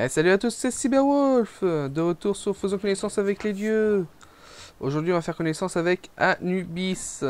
Salut à tous, c'est Cyberwolf, de retour sur Faisons connaissance avec les dieux. Aujourd'hui, on va faire connaissance avec Anubis.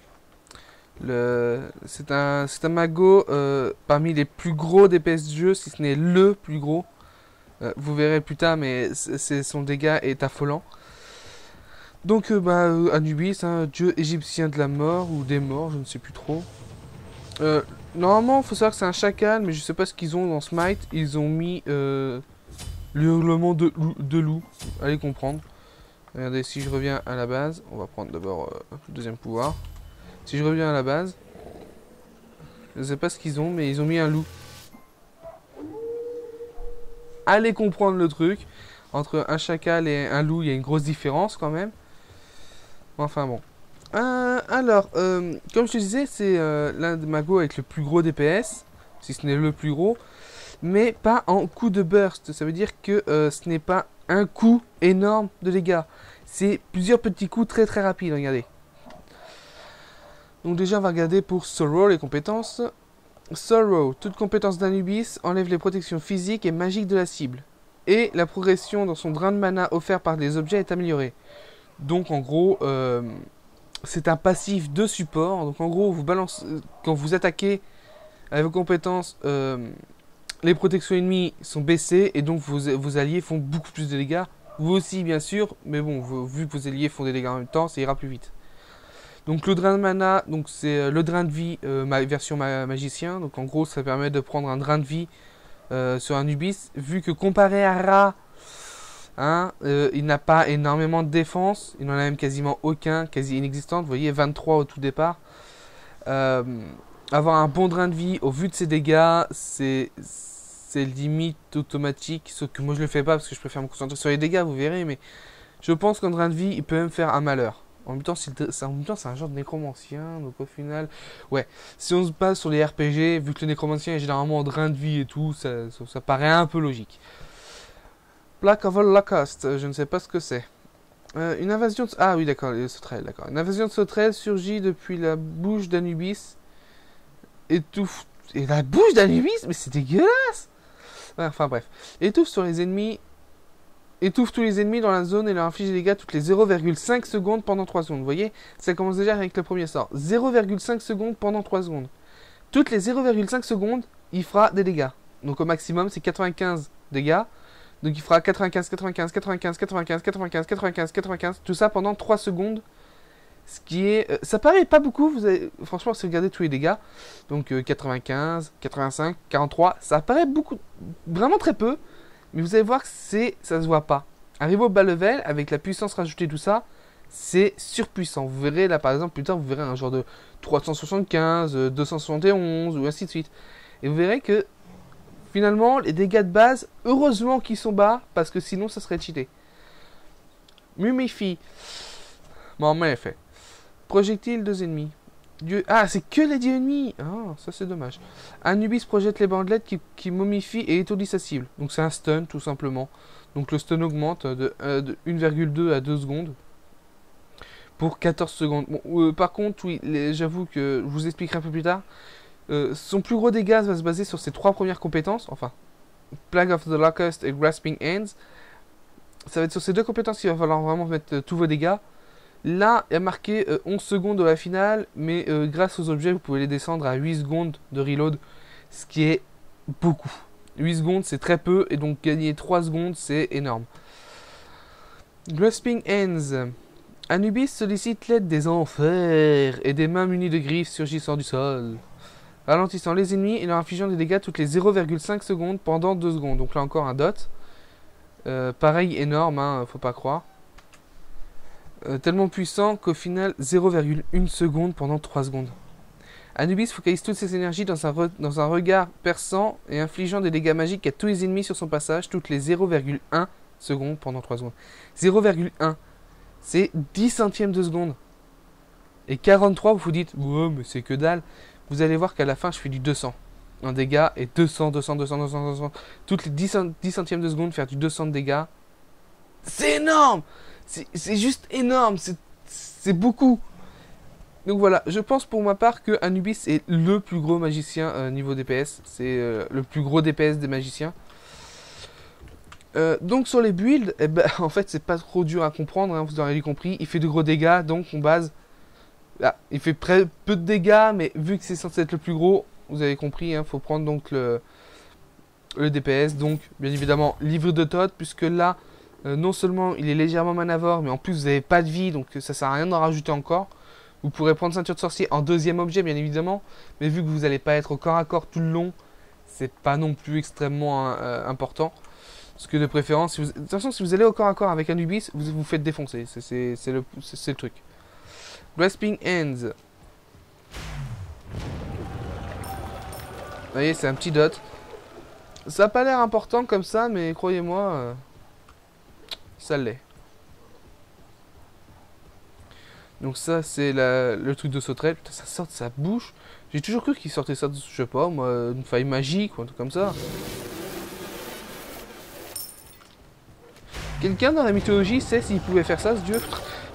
C'est un mago parmi les plus gros DPS du jeu, si ce n'est le plus gros. Vous verrez plus tard, mais son dégât est affolant. Donc, Anubis, dieu égyptien de la mort ou des morts, je ne sais plus trop. Normalement, il faut savoir que c'est un chacal, mais je sais pas ce qu'ils ont dans Smite. Ils ont mis le hurlement de loup. Allez comprendre. Regardez, si je reviens à la base, on va prendre d'abord le deuxième pouvoir. Si je reviens à la base, je sais pas ce qu'ils ont, mais ils ont mis un loup. Allez comprendre le truc. Entre un chacal et un loup, il y a une grosse différence quand même. Enfin bon. Comme je te disais, c'est l'un des magos avec le plus gros DPS, si ce n'est le plus gros, mais pas en coup de burst. Ça veut dire que ce n'est pas un coup énorme de dégâts, c'est plusieurs petits coups très très rapides, regardez. Donc déjà, on va regarder pour Sorrow les compétences. Sorrow, toute compétence d'Anubis enlève les protections physiques et magiques de la cible. Et la progression dans son drain de mana offert par des objets est améliorée. Donc en gros, c'est un passif de support. Donc en gros, quand vous attaquez avec vos compétences, les protections ennemies sont baissées et donc vos alliés font beaucoup plus de dégâts. Vous aussi, bien sûr, mais bon, vu que vos alliés font des dégâts en même temps, ça ira plus vite. Donc le drain de mana, donc c'est le drain de vie version magicien. Donc en gros, ça permet de prendre un drain de vie sur Anubis. Vu que comparé à Ra, il n'a pas énormément de défense, il n'en a même quasiment aucun, quasi inexistant. Vous voyez, 23 au tout départ. Avoir un bon drain de vie au vu de ses dégâts, c'est limite automatique. Sauf que moi je le fais pas parce que je préfère me concentrer sur les dégâts, vous verrez. Mais je pense qu'un drain de vie, il peut même faire un malheur. En même temps, c'est un genre de nécromancien, donc au final... Ouais, si on se base sur les RPG, vu que le nécromancien est généralement en drain de vie et tout, ça paraît un peu logique. Plaque of Holocaust, je ne sais pas ce que c'est. Une invasion de... Ah oui, d'accord, les sauterelles, d'accord. Une invasion de sauterelles surgit depuis la bouche d'Anubis. Étouffe... Et la bouche d'Anubis? Mais c'est dégueulasse! Ouais, enfin bref. Étouffe sur les ennemis... Étouffe tous les ennemis dans la zone et leur inflige des dégâts toutes les 0,5 secondes pendant 3 secondes. Vous voyez, ça commence déjà avec le premier sort. 0,5 secondes pendant 3 secondes. Toutes les 0,5 secondes, il fera des dégâts. Donc au maximum, c'est 95 dégâts. Donc il fera 95, 95, 95, 95, 95, 95, 95. Tout ça pendant 3 secondes. Ce qui est... ça paraît pas beaucoup, franchement, si vous regardez tous les dégâts. Donc 95, 85, 43. Ça paraît beaucoup, vraiment très peu. Mais vous allez voir que ça se voit pas. Arrivé au bas level, avec la puissance rajoutée, tout ça, c'est surpuissant. Vous verrez là par exemple, plus tard, vous verrez un genre de 375, 271 ou ainsi de suite. Et vous verrez que finalement, les dégâts de base, heureusement qu'ils sont bas, parce que sinon ça serait cheaté. Mumifie. Bon, en effet. Projectile, 2 ennemis. Dieu... Ah, c'est que les dieux ennemis. Ah, ça c'est dommage. Anubis projette les bandelettes qui momifient et étourdissent sa cible. Donc c'est un stun, tout simplement. Donc le stun augmente de 1,2 à 2 secondes. Pour 14 secondes. Bon, par contre, oui, j'avoue que je vous expliquerai un peu plus tard. Son plus gros dégât va se baser sur ses 3 premières compétences. Enfin, Plague of the Locust et Grasping Hands. Ça va être sur ces 2 compétences qu'il va falloir vraiment mettre tous vos dégâts. Là, il y a marqué 11 secondes de la finale, mais grâce aux objets, vous pouvez les descendre à 8 secondes de reload, ce qui est beaucoup. 8 secondes, c'est très peu, et donc gagner 3 secondes, c'est énorme. Grasping Hands. Anubis sollicite l'aide des enfers et des mains munies de griffes surgissant du sol, ralentissant les ennemis et leur infligeant des dégâts toutes les 0,5 secondes pendant 2 secondes. Donc là encore un dot. Pareil, énorme, hein, faut pas croire. Tellement puissant qu'au final 0,1 seconde pendant 3 secondes. Anubis focalise toutes ses énergies dans un regard perçant et infligeant des dégâts magiques à tous les ennemis sur son passage toutes les 0,1 secondes pendant 3 secondes. 0,1, c'est 10 centièmes de seconde. Et 43, vous vous dites, ouais, mais c'est que dalle. Vous allez voir qu'à la fin, je fais du 200 en dégâts et 200, 200, 200, 200, 200. Toutes les 10 centièmes de seconde, faire du 200 de dégâts. C'est énorme! C'est juste énorme, c'est beaucoup. Donc voilà, je pense pour ma part que Anubis est le plus gros magicien niveau DPS. C'est le plus gros DPS des magiciens. Donc sur les builds, eh ben, en fait c'est pas trop dur à comprendre, hein, vous aurez compris. Il fait de gros dégâts, donc on base. Là, il fait peu de dégâts, mais vu que c'est censé être le plus gros, vous avez compris, hein, faut prendre donc le DPS. Donc bien évidemment livre de Todd, puisque là, non seulement il est légèrement manavore, mais en plus vous n'avez pas de vie, donc ça sert à rien d'en rajouter encore. Vous pourrez prendre ceinture de sorcier en deuxième objet, bien évidemment, mais vu que vous n'allez pas être au corps à corps tout le long, c'est pas non plus extrêmement important. Parce que de préférence, de toute façon, si vous allez au corps à corps avec Anubis, vous vous faites défoncer. C'est le truc. Grasping Hands. Vous voyez, c'est un petit dot. Ça n'a pas l'air important comme ça, mais croyez-moi, ça l'est. Donc ça, c'est le truc de sauterelle. Putain, ça sort de sa bouche. J'ai toujours cru qu'il sortait ça de, je sais pas, moi, une faille magique ou un truc comme ça. Quelqu'un dans la mythologie sait s'il pouvait faire ça, ce dieu?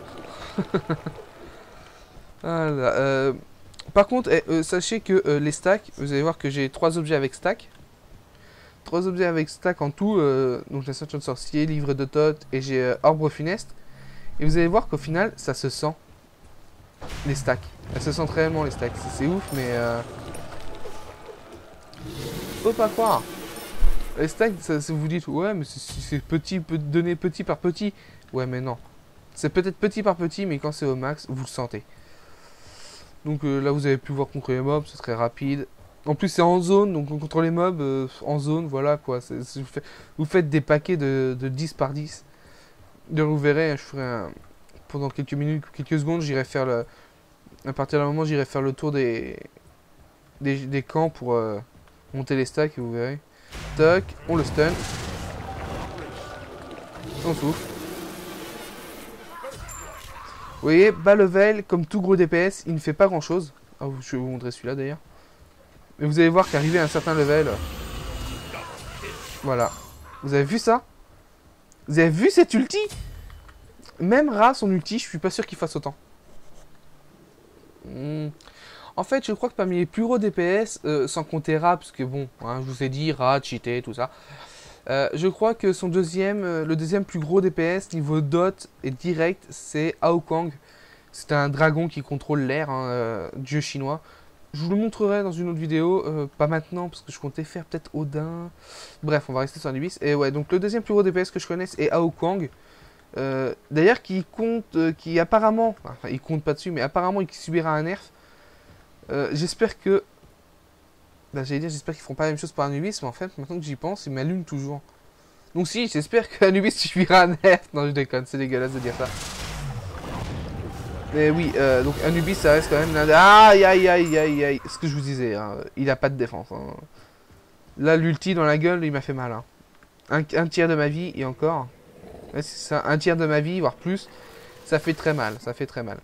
Voilà. Par contre, sachez que les stacks, vous allez voir que j'ai 3 objets avec stack. 3 objets avec stack en tout. Donc la ceinture de sorcier, livre de Thoth et j'ai orbre funeste. Et vous allez voir qu'au final, ça se sent. Les stacks. Elles se sentent réellement les stacks. C'est ouf, mais... faut pas croire. Les stacks, ça, vous dites, ouais, mais c'est petit, peut donner petit par petit. Ouais, mais non. C'est peut-être petit par petit, mais quand c'est au max, vous le sentez. Donc là, vous avez pu voir contre les mobs, c'est très rapide. En plus, c'est en zone, donc contre les mobs, en zone, voilà quoi. Vous faites des paquets de 10 par 10. Vous verrez, je ferai pendant quelques minutes, quelques secondes, j'irai faire le... À partir d'un moment, j'irai faire le tour des camps pour monter les stacks et vous verrez. Toc, on le stun. On souffle. Vous voyez, bas level, comme tout gros DPS, il ne fait pas grand chose. Ah, je vais vous montrer celui-là d'ailleurs. Mais vous allez voir qu'arrivé à un certain level... Voilà. Vous avez vu ça? Vous avez vu cette ulti? Même Ra, son ulti, je suis pas sûr qu'il fasse autant. En fait, je crois que parmi les plus gros DPS, sans compter Ra, parce que bon, hein, je vous ai dit, Ra, cheaté, tout ça. Je crois que son le deuxième plus gros DPS niveau dot et direct, c'est Aokang. C'est un dragon qui contrôle l'air, hein, dieu chinois. Je vous le montrerai dans une autre vidéo, pas maintenant parce que je comptais faire peut-être Odin. Bref, on va rester sur Anubis. Et ouais, donc le deuxième plus gros DPS que je connaisse est Aokang. D'ailleurs, qui compte, qui apparemment, enfin, il compte pas dessus, mais apparemment il subira un nerf. J'espère que bah, j'allais dire, j'espère qu'ils feront pas la même chose pour Anubis, mais en fait, maintenant que j'y pense, ils m'allument toujours. Donc si, j'espère qu'Anubis subira un nerf. Non, je déconne, c'est dégueulasse de dire ça. Mais oui, donc Anubis, ça reste quand même l'un des... Aïe, aïe, aïe, aïe, aïe. Ce que je vous disais, hein, il a pas de défense. Hein. Là, l'ulti dans la gueule, il m'a fait mal. Hein. Un tiers de ma vie, et encore. Ouais, c'est ça, un tiers de ma vie, voire plus. Ça fait très mal, ça fait très mal.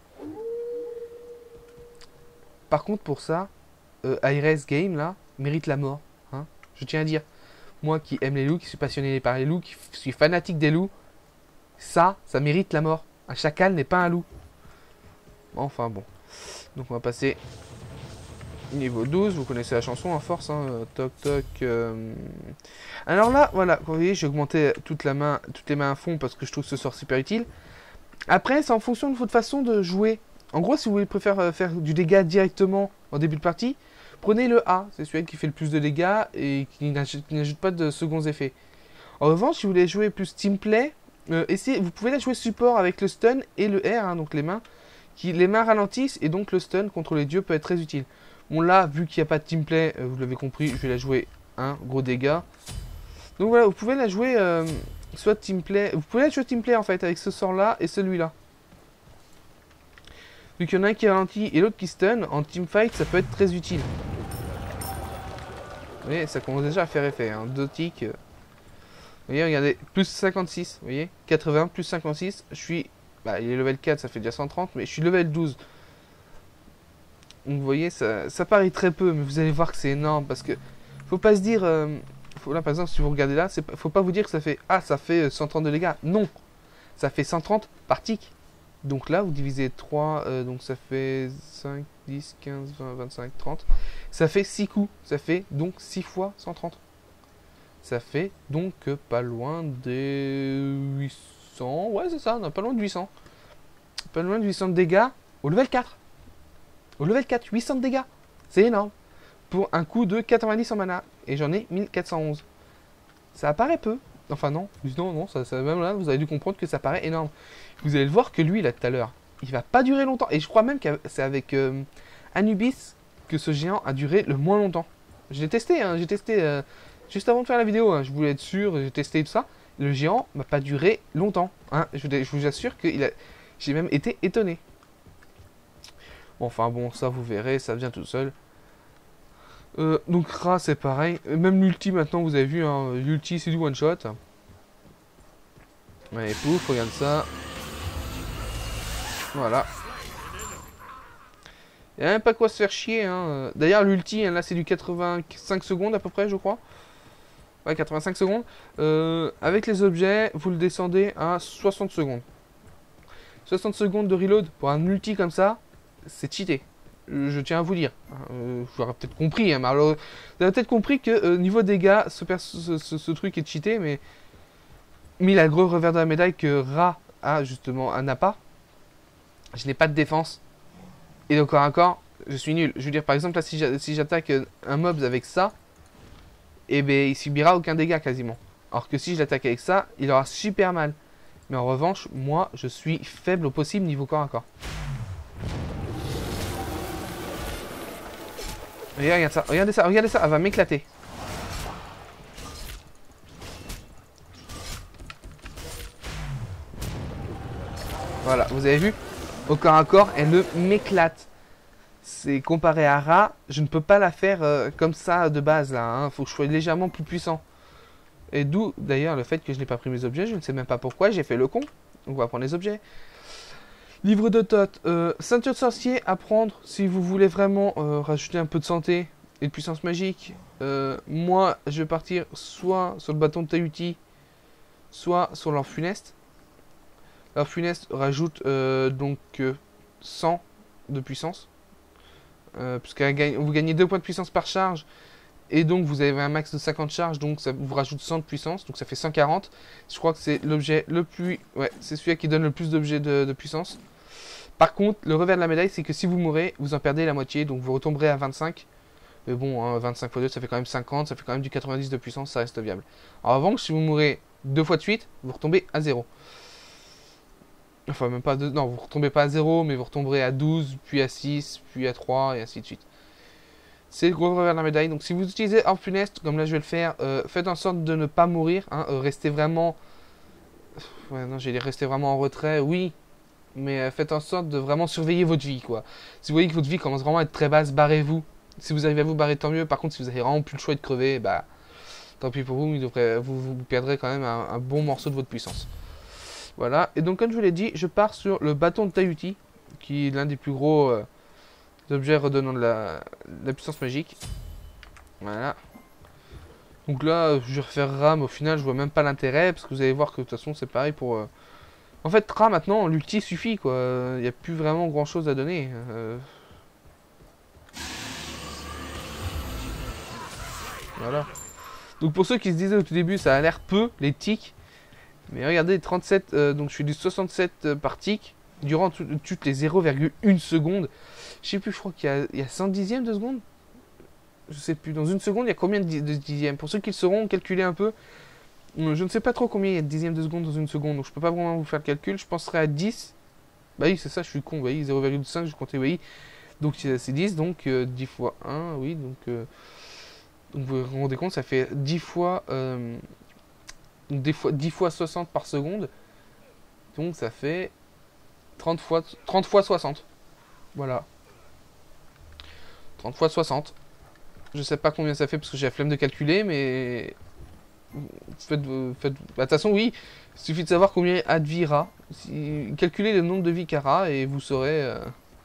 Par contre, pour ça, Ares Game, là, mérite la mort. Hein. Je tiens à dire. Moi qui aime les loups, qui suis passionné par les loups, qui suis fanatique des loups, ça mérite la mort. Un chacal n'est pas un loup. Enfin bon. Donc on va passer niveau 12. Vous connaissez la chanson en force. Hein. Toc toc. Alors là, voilà. Vous voyez, j'ai augmenté toutes les mains à fond parce que je trouve ce sort super utile. Après, c'est en fonction de votre façon de jouer. En gros, si vous préférez faire du dégât directement en début de partie, prenez le A. C'est celui qui fait le plus de dégâts et qui n'ajoute pas de seconds effets. En revanche, si vous voulez jouer plus teamplay, vous pouvez la jouer support avec le stun et le R, hein, donc les mains. Les mains ralentissent et donc le stun contre les dieux peut être très utile. Bon là, vu qu'il n'y a pas de teamplay, vous l'avez compris, je vais la jouer gros dégâts. Donc voilà, vous pouvez la jouer soit teamplay, vous pouvez la jouer teamplay en fait avec ce sort là et celui-là. Vu qu'il y en a un qui ralentit et l'autre qui stun, en teamfight ça peut être très utile. Vous voyez, ça commence déjà à faire effet, hein. 2 ticks. Vous voyez, regardez, plus 56, vous voyez, 80 plus 56, je suis... Bah, il est level 4, ça fait déjà 130, mais je suis level 12. Donc vous voyez, ça paraît très peu, mais vous allez voir que c'est énorme, parce que faut pas se dire... là, par exemple, si vous regardez là, faut pas vous dire que ça fait... Ah, ça fait 130 de dégâts. Non, ça fait 130 par tick. Donc là, vous divisez 3, donc ça fait 5, 10, 15, 20, 25, 30. Ça fait 6 coups, ça fait donc 6 fois 130. Ça fait donc pas loin des 800. Ouais, c'est ça, non, pas loin de 800. Pas loin de 800 de dégâts au level 4. Au level 4, 800 de dégâts. C'est énorme. Pour un coup de 90 en mana. Et j'en ai 1411. Ça apparaît peu. Enfin non, non, même là, vous avez dû comprendre que ça paraît énorme. Vous allez le voir que lui, là, tout à l'heure, il va pas durer longtemps. Et je crois même que c'est avec Anubis que ce géant a duré le moins longtemps. J'ai testé, hein, juste avant de faire la vidéo. Hein, je voulais être sûr, j'ai testé tout ça. Le géant m'a pas duré longtemps. Hein, je vous assure que j'ai même été étonné. Enfin bon, ça vous verrez, ça vient tout seul. Donc Ra c'est pareil, même l'ulti maintenant vous avez vu, hein, l'ulti c'est du one shot. Allez pouf, regarde ça. Voilà. Il n'y a même pas quoi se faire chier. Hein. D'ailleurs l'ulti, hein, là c'est du 85 secondes à peu près je crois. Ouais 85 secondes. Avec les objets, vous le descendez à 60 secondes. 60 secondes de reload pour un ulti comme ça, c'est cheaté. Je tiens à vous dire. Vous aurez peut-être compris, hein, mais alors, vous avez peut-être compris que niveau dégâts, ce truc est cheaté, mais il a le gros revers de la médaille que Ra a justement, n'a pas. Je n'ai pas de défense. Et donc encore, je suis nul. Je veux dire, par exemple, là, si j'attaque un mob avec ça, eh ben, il subira aucun dégât quasiment. Alors que si je l'attaque avec ça, il aura super mal. Mais en revanche, moi, je suis faible au possible niveau corps à corps. Regarde ça, regardez ça, elle va m'éclater. Voilà, vous avez vu? Au corps à corps, elle m'éclate. C'est comparé à Ra, je ne peux pas la faire comme ça de base là. Hein. Faut que je sois légèrement plus puissant. Et d'où d'ailleurs le fait que je n'ai pas pris mes objets, je ne sais même pas pourquoi, j'ai fait le con. Donc on va prendre les objets. Livre de Thoth, ceinture de sorcier à prendre si vous voulez vraiment rajouter un peu de santé et de puissance magique. Moi, je vais partir soit sur le bâton de Tahuti, soit sur l'or funeste. L'or funeste rajoute donc 100 de puissance. Puisque vous gagnez 2 points de puissance par charge. Et donc vous avez un max de 50 charges, donc ça vous rajoute 100 de puissance, donc ça fait 140. Je crois que c'est l'objet le plus... Ouais, c'est celui qui donne le plus d'objets de puissance. Par contre, le revers de la médaille, c'est que si vous mourrez, vous en perdez la moitié, donc vous retomberez à 25. Mais bon, hein, 25 x 2, ça fait quand même 50, ça fait quand même du 90 de puissance, ça reste viable. En revanche, si vous mourrez 2 fois de suite, vous retombez à 0. Enfin, même pas... Non, vous retombez pas à 0, mais vous retomberez à 12, puis à 6, puis à 3, et ainsi de suite. C'est le gros revers de la médaille. Donc si vous utilisez Orb funeste, comme là je vais le faire, faites en sorte de ne pas mourir. Hein, restez vraiment... Ouais, non, j'allais rester vraiment en retrait, oui. Mais faites en sorte de vraiment surveiller votre vie, quoi. Si vous voyez que votre vie commence vraiment à être très basse, barrez-vous. Si vous arrivez à vous barrer, tant mieux. Par contre, si vous avez vraiment plus le choix de crever, bah... Tant pis pour vous, vous perdrez quand même un bon morceau de votre puissance. Voilà. Et donc, comme je vous l'ai dit, je pars sur le bâton de Tahuti, qui est l'un des plus gros... objets redonnant de la puissance magique. Voilà. Donc là, je vais refaire Ra, mais au final, je vois même pas l'intérêt, parce que vous allez voir que de toute façon, c'est pareil pour... En fait, Ra, maintenant, l'ulti suffit, quoi. Il n'y a plus vraiment grand-chose à donner. Voilà. Donc pour ceux qui se disaient au tout début, ça a l'air peu, les tics. Mais regardez, 37, donc je suis du 67 par tic, durant toutes les 0,1 seconde. Je sais plus, je crois qu'il y a 100 dixièmes de seconde. Je sais plus, dans une seconde, il y a combien de dixièmes? Pour ceux qui le sauront, calculez un peu. Je ne sais pas trop combien il y a de dixièmes de seconde dans une seconde, donc je peux pas vraiment vous faire le calcul. Je penserai à 10. Bah oui, c'est ça, je suis con, bah oui, 0,5, je comptais, oui. Donc c'est 10, donc 10 fois 1, oui, donc vous vous rendez compte, ça fait 10 fois... 10 fois 60 par seconde. Donc ça fait 30 fois 60. Voilà. 30 fois 60. Je sais pas combien ça fait parce que j'ai la flemme de calculer, mais... De toute façon, oui, il suffit de savoir combien a de vie Ra. Calculez le nombre de vies qu'a Ra et vous saurez...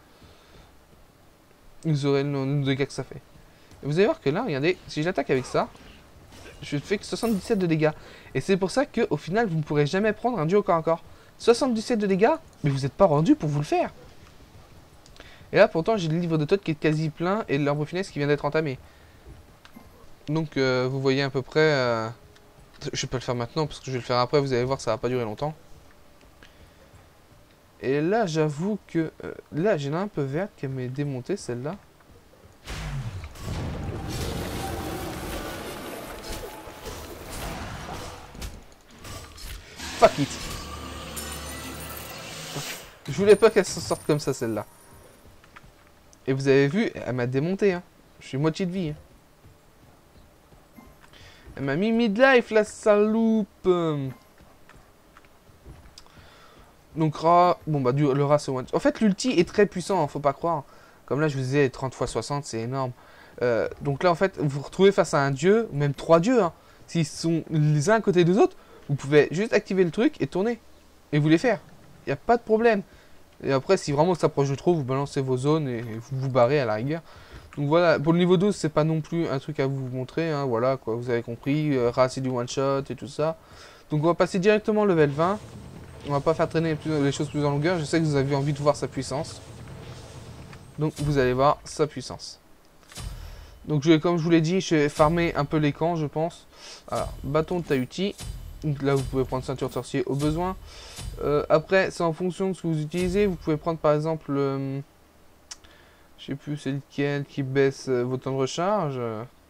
vous aurez le nombre de dégâts que ça fait. Et vous allez voir que là, regardez, si j'attaque avec ça, je fais que 77 de dégâts. Et c'est pour ça qu'au final, vous ne pourrez jamais prendre un duo corps à corps. 77 de dégâts, mais vous n'êtes pas rendu pour vous le faire. Et là, pourtant, j'ai le livre de Thoth qui est quasi plein et l'arbre funeste qui vient d'être entamé. Donc, vous voyez à peu près Je vais pas le faire maintenant parce que je vais le faire après, vous allez voir, ça va pas durer longtemps. Et là, j'avoue que... là, j'ai un peu verte qu'elle m'est démontée, celle-là. Fuck it. Je voulais pas qu'elle s'en sorte comme ça, celle-là. Et vous avez vu, elle m'a démonté. Hein. Je suis moitié de vie. Hein. Elle m'a mis midlife, la saloupe. Donc Ra, bon bah le Ra c'est one. En fait l'ulti est très puissant, hein, faut pas croire. Comme là je vous disais 30 x 60 c'est énorme. Donc là en fait vous vous retrouvez face à un dieu, ou même trois dieux. Hein. S'ils sont les uns à côté des autres, vous pouvez juste activer le truc et tourner. Et vous les faire. Il n'y a pas de problème. Et après si vraiment ça s'approche de trop, vous balancez vos zones et vous vous barrez à la rigueur. Donc voilà, pour le niveau 12 c'est pas non plus un truc à vous montrer. Hein, voilà quoi, vous avez compris. Ra c'est du one shot et tout ça. Donc on va passer directement au level 20. On va pas faire traîner les choses plus en longueur. Je sais que vous avez envie de voir sa puissance. Donc vous allez voir sa puissance. Donc comme je vous l'ai dit, je vais farmer un peu les camps, je pense. Alors, bâton de Tahuti. Donc là, vous pouvez prendre ceinture de sorcier au besoin. Après, c'est en fonction de ce que vous utilisez. Vous pouvez prendre par exemple... je sais plus c'est lequel qui baisse vos temps de recharge.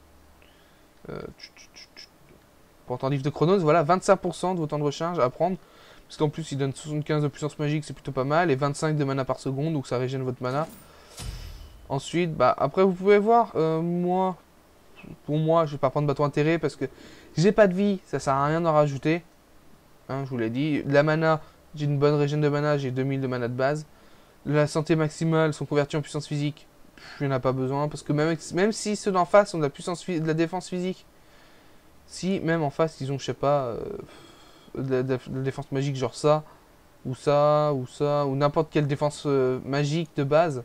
Pourtant, livre de Chronos, voilà, 25% de vos temps de recharge à prendre. Parce qu'en plus, il donne 75 de puissance magique, c'est plutôt pas mal. Et 25 de mana par seconde, donc ça régène votre mana. Ensuite, bah, après, vous pouvez voir, pour moi, je vais pas prendre bâton intérêt parce que j'ai pas de vie, ça sert à rien d'en rajouter. Hein, je vous l'ai dit. La mana, j'ai une bonne régène de mana, j'ai 2000 de mana de base. La santé maximale sont convertis en puissance physique. Je n'en ai pas besoin parce que même si ceux d'en face ont de la défense physique, si même en face, ils ont, je sais pas... de la défense magique genre ça, ou ça, ou n'importe quelle défense magique de base,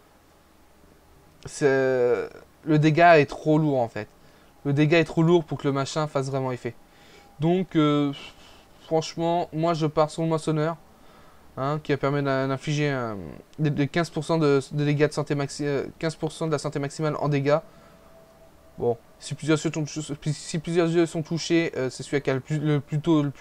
le dégât est trop lourd en fait. Le dégât est trop lourd pour que le machin fasse vraiment effet. Donc, franchement, moi je pars sur le moissonneur, hein, qui permet d'infliger de 15% de dégâts de santé 15% de la santé maximale en dégâts. Bon, si plusieurs yeux sont touchés, c'est celui qui a le plus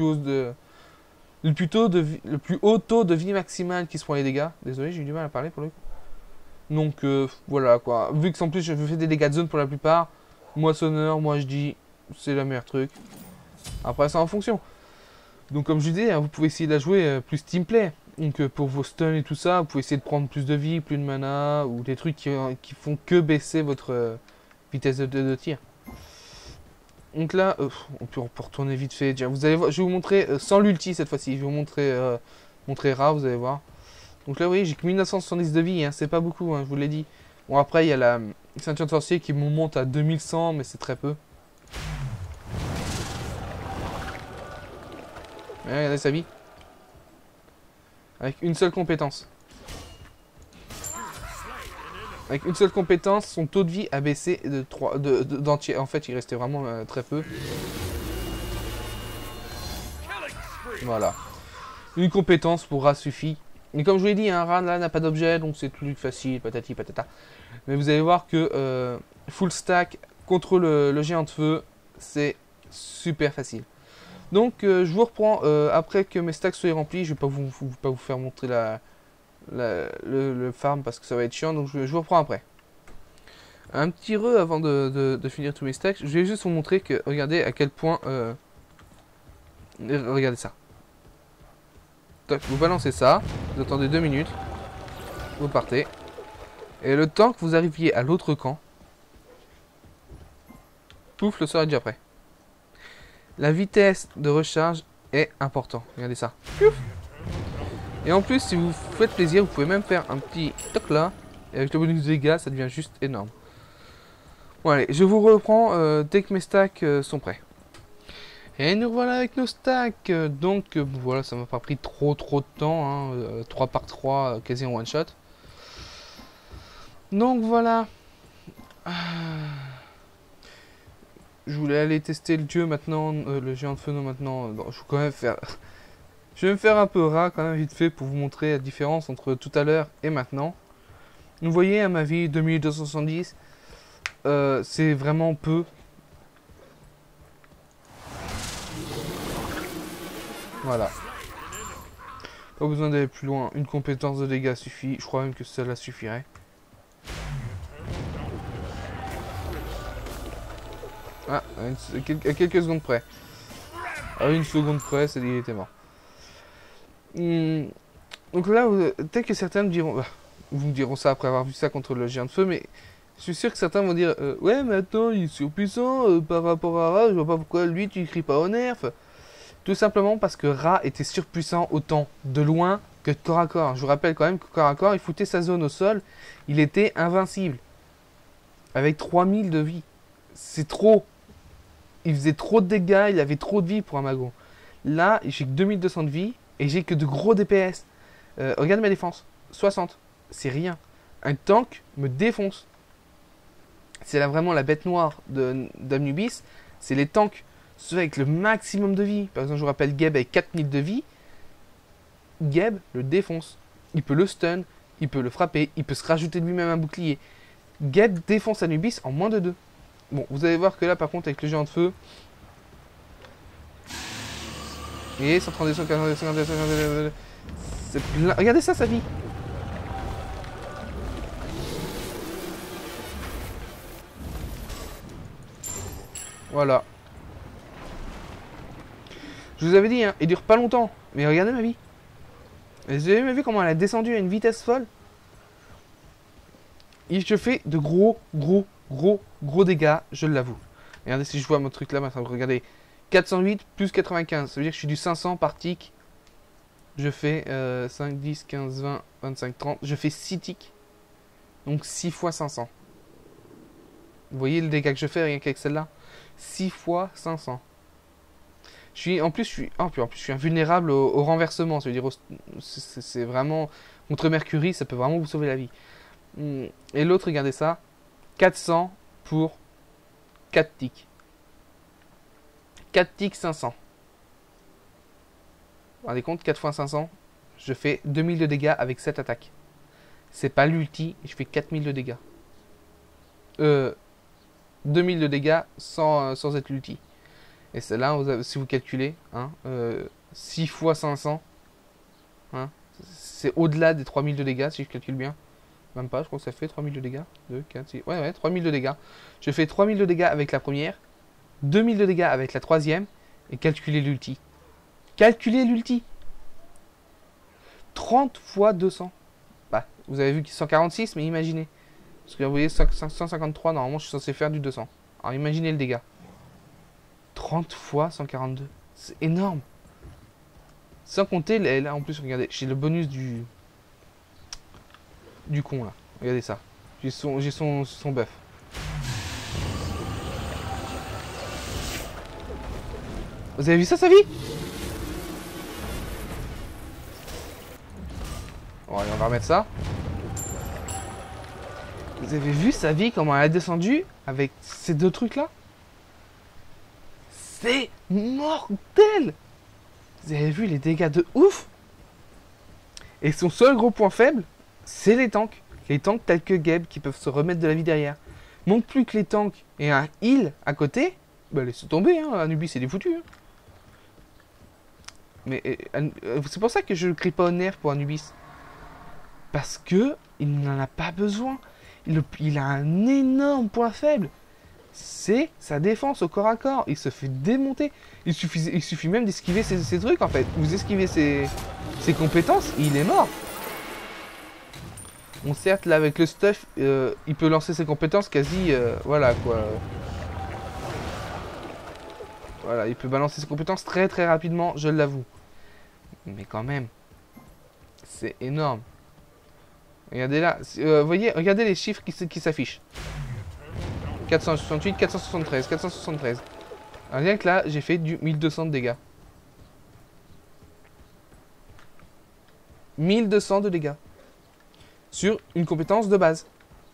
haut taux de vie maximale qui se prend les dégâts. Désolé, j'ai eu du mal à parler pour le coup. Donc voilà quoi. Vu que en plus je fais des dégâts de zone pour la plupart, moissonneur, moi je dis c'est le meilleur truc. Après c'est en fonction. Donc comme je disais, hein, vous pouvez essayer de la jouer plus teamplay. Donc pour vos stuns et tout ça, vous pouvez essayer de prendre plus de vie, plus de mana, ou des trucs qui font que baisser votre vitesse de tir. Donc là, on peut retourner vite fait. Vous allez voir, je vais vous montrer sans l'ulti cette fois-ci. Je vais vous montrer Ra, vous allez voir. Donc là, vous voyez, j'ai que 1970 de vie. Hein, c'est pas beaucoup, hein, je vous l'ai dit. Bon, après, il y a la ceinture de sorcier qui me monte à 2100, mais c'est très peu. Ouais, regardez sa vie. Avec une seule compétence. Avec une seule compétence, son taux de vie a baissé d'entier. En fait, il restait vraiment très peu. Voilà. Une compétence pour Ra suffit. Mais comme je vous l'ai dit, un Ra là n'a pas d'objet, donc c'est plus facile, patati patata. Mais vous allez voir que full stack contre le géant de feu, c'est super facile. Donc je vous reprends après que mes stacks soient remplis. Je vais pas vous faire montrer le farm parce que ça va être chiant, donc je vous reprends après. Un petit avant de finir tous mes stacks, je vais juste vous montrer que, regardez à quel point, regardez ça. Toc, vous balancez ça, vous attendez 2 minutes, vous partez, et le temps que vous arriviez à l'autre camp, pouf, le sort est déjà prêt. La vitesse de recharge est importante, regardez ça. Pouf. Et en plus, si vous faites plaisir, vous pouvez même faire un petit toc là. Et avec le bonus de dégâts, ça devient juste énorme. Bon allez, je vous reprends dès que mes stacks sont prêts. Et nous voilà avec nos stacks. Donc voilà, ça m'a pas pris trop de temps. Hein, 3 par 3, quasi en one shot. Donc voilà. Je voulais aller tester le dieu maintenant, le géant de feu maintenant. Non, je vais quand même faire... Je vais me faire un peu ras quand même vite fait pour vous montrer la différence entre tout à l'heure et maintenant. Vous voyez à ma vie 2270, c'est vraiment peu. Voilà. Pas besoin d'aller plus loin. Une compétence de dégâts suffit. Je crois même que cela suffirait. Ah, à quelques secondes près. À une seconde près, c'est dit, il était mort. Donc là, peut-être que certains me diront... Bah, vous me diront ça après avoir vu ça contre le géant de feu, mais... Je suis sûr que certains vont dire ouais, mais attends, il est surpuissant par rapport à Ra, je vois pas pourquoi lui tu cries pas au nerf. Tout simplement parce que Ra était surpuissant autant de loin que de corps à corps. Je vous rappelle quand même que corps à corps, il foutait sa zone au sol, il était invincible. Avec 3000 de vie. C'est trop. Il faisait trop de dégâts, il avait trop de vie pour un mago. Là, j'ai que 2200 de vie et j'ai que de gros DPS. Regarde ma défense, 60. C'est rien. Un tank me défonce. C'est là vraiment la bête noire d'Anubis, c'est les tanks, ceux avec le maximum de vie. Par exemple, je vous rappelle Geb avec 4000 de vie. Geb le défonce. Il peut le stun, il peut le frapper, il peut se rajouter de lui-même un bouclier. Geb défonce Anubis en moins de 2. Bon, vous allez voir que là, par contre, avec le géant de feu... Et 132, 142, 142, 142... Regardez ça, sa vie. Voilà. Je vous avais dit, hein, il dure pas longtemps. Mais regardez ma vie. Vous avez vu comment elle a descendu à une vitesse folle? Et je fais de gros dégâts, je l'avoue. Regardez si je vois mon truc là, regardez. 408 plus 95, ça veut dire que je suis du 500 par tick. Je fais 5, 10, 15, 20, 25, 30. Je fais 6 ticks. Donc 6 fois 500. Vous voyez le dégât que je fais rien qu'avec celle-là? 6 fois 500. En plus, je suis invulnérable au renversement. Ça veut dire, c'est vraiment... Contre Mercury, ça peut vraiment vous sauver la vie. Et l'autre, regardez ça. 400 pour 4 ticks. 4 ticks, 500. Vous vous rendez compte, 4 fois 500, je fais 2000 de dégâts avec 7 attaques. C'est pas l'ulti, je fais 4000 de dégâts. 2000 de dégâts sans être l'ulti. Et celle-là, si vous calculez, hein, 6 fois 500, hein, c'est au-delà des 3000 de dégâts, si je calcule bien. Même pas, je crois que ça fait 3000 de dégâts. 2, 4, 6, ouais, 3000 de dégâts. Je fais 3000 de dégâts avec la première, 2000 de dégâts avec la troisième, et calculez l'ulti. Calculez l'ulti. 30 fois 200. Bah, vous avez vu qu'il est 146, mais imaginez. Parce que vous voyez, 153, normalement, je suis censé faire du 200. Alors, imaginez le dégât. 30 fois 142. C'est énorme. Sans compter, là, en plus, regardez, j'ai le bonus du con, là. Regardez ça. J'ai son buff. Vous avez vu ça, sa vie? Bon, allez, on va remettre ça. Vous avez vu sa vie, comment elle a descendu avec ces deux trucs-là? C'est mortel! Vous avez vu les dégâts de ouf? Et son seul gros point faible, c'est les tanks. Les tanks tels que Geb qui peuvent se remettre de la vie derrière. Manque plus que les tanks et un heal à côté, bah laissez tomber, hein, Anubis c'est des foutus. Hein. Mais c'est pour ça que je ne crie pas au nerf pour Anubis. Parce que il n'en a pas besoin. Il a un énorme point faible. C'est sa défense au corps à corps. Il se fait démonter. Il suffit même d'esquiver ces trucs en fait. Vous esquivez ses compétences, il est mort. Bon certes là avec le stuff, il peut lancer ses compétences quasi... voilà quoi. Voilà, il peut balancer ses compétences très rapidement, je l'avoue. Mais quand même, c'est énorme. Regardez là, vous voyez, regardez les chiffres qui s'affichent. 468, 473, 473. Alors, rien que là, j'ai fait du 1200 de dégâts. 1200 de dégâts. Sur une compétence de base.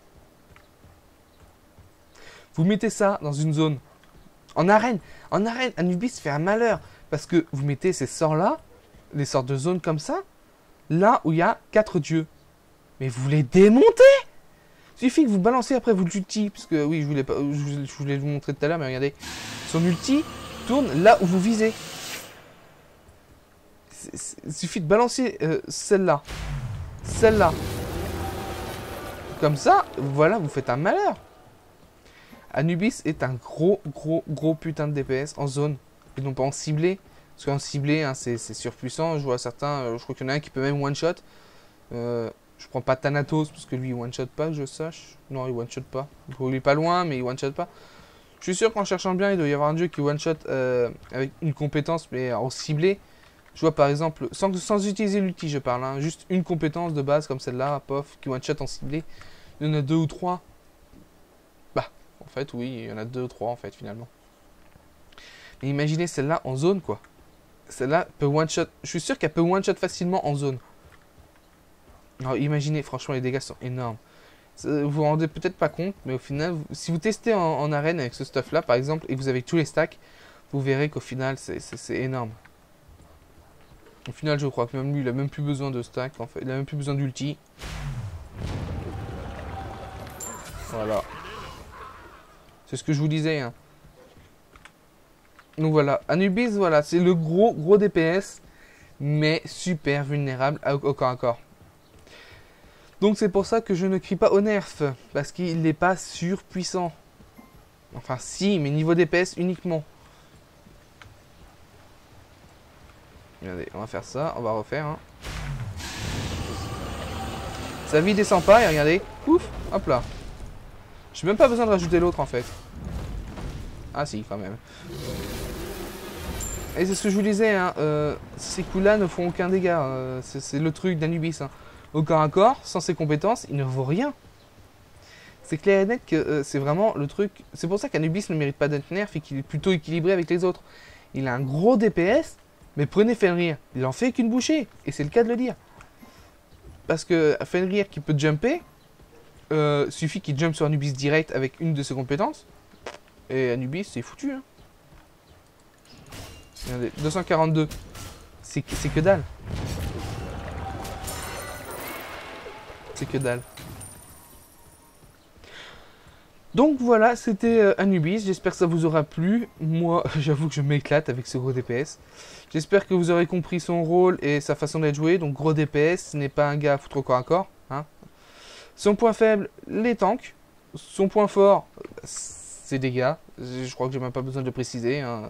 Vous mettez ça dans une zone. En arène. En arène, Anubis fait un malheur. Parce que vous mettez ces sorts-là, des sorts de zones comme ça, là où il y a 4 dieux. Mais vous les démontez! Il suffit que vous balancez après vous l'ulti, parce que oui, je voulais vous montrer tout à l'heure, mais regardez. Son ulti tourne là où vous visez. Il suffit de balancer celle-là. Celle-là. Comme ça, voilà, vous faites un malheur. Anubis est un gros putain de DPS en zone. Et non pas en ciblé. Parce qu'en ciblé, hein, c'est surpuissant. Je vois certains, je crois qu'il y en a un qui peut même one-shot. Je prends pas Thanatos parce que lui il one-shot pas, que je sache. Non, il one-shot pas. Il est pas loin, mais il one-shot pas. Je suis sûr qu'en cherchant bien, il doit y avoir un dieu qui one-shot avec une compétence, mais en ciblé. Je vois par exemple, sans utiliser l'ulti, je parle, hein, juste une compétence de base comme celle-là, pof, qui one-shot en ciblé. Il y en a 2 ou 3. Bah, en fait, oui, il y en a 2 ou 3 en fait, finalement. Mais imaginez celle-là en zone, quoi. Celle-là peut one-shot. Je suis sûr qu'elle peut one-shot facilement en zone. Alors imaginez, franchement, les dégâts sont énormes. Vous vous rendez peut-être pas compte, mais au final, si vous testez en arène avec ce stuff-là, par exemple, et que vous avez tous les stacks, vous verrez qu'au final, c'est énorme. Au final, je crois que même lui, il a même plus besoin de stack, en fait. Il a même plus besoin d'ulti. Voilà. C'est ce que je vous disais, hein. Donc voilà, Anubis, voilà, c'est le gros DPS, mais super vulnérable au corps à corps. Donc c'est pour ça que je ne crie pas au nerf, parce qu'il n'est pas surpuissant. Enfin si, mais niveau DPS uniquement. Regardez, on va faire ça, on va refaire. Hein. Sa vie descend pas, et regardez, ouf, hop là. J'ai même pas besoin de rajouter l'autre en fait. Ah si, quand même. Et c'est ce que je vous disais, hein, ces coups-là ne font aucun dégât. C'est le truc d'Anubis. Hein. Au corps à corps, sans ses compétences, il ne vaut rien. C'est clair et net que c'est vraiment le truc. C'est pour ça qu'Anubis ne mérite pas d'être nerf et qu'il est plutôt équilibré avec les autres. Il a un gros DPS, mais prenez Fenrir. Il en fait qu'une bouchée, et c'est le cas de le dire. Parce que Fenrir qui peut jumper, suffit qu'il jump sur Anubis direct avec une de ses compétences. Et Anubis, c'est foutu. Hein. Regardez, 242. C'est que dalle. C'est que dalle. Donc voilà, c'était Anubis. J'espère que ça vous aura plu. Moi, j'avoue que je m'éclate avec ce gros DPS. J'espère que vous aurez compris son rôle et sa façon d'être joué. Donc gros DPS, ce n'est pas un gars à foutre au corps à corps. Hein. Son point faible, les tanks. Son point fort, ses dégâts. Je crois que j'ai même pas besoin de le préciser. Hein.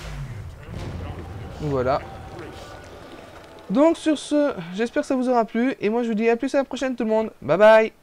Voilà. Donc sur ce, j'espère que ça vous aura plu. Et moi je vous dis à plus à la prochaine tout le monde. Bye bye.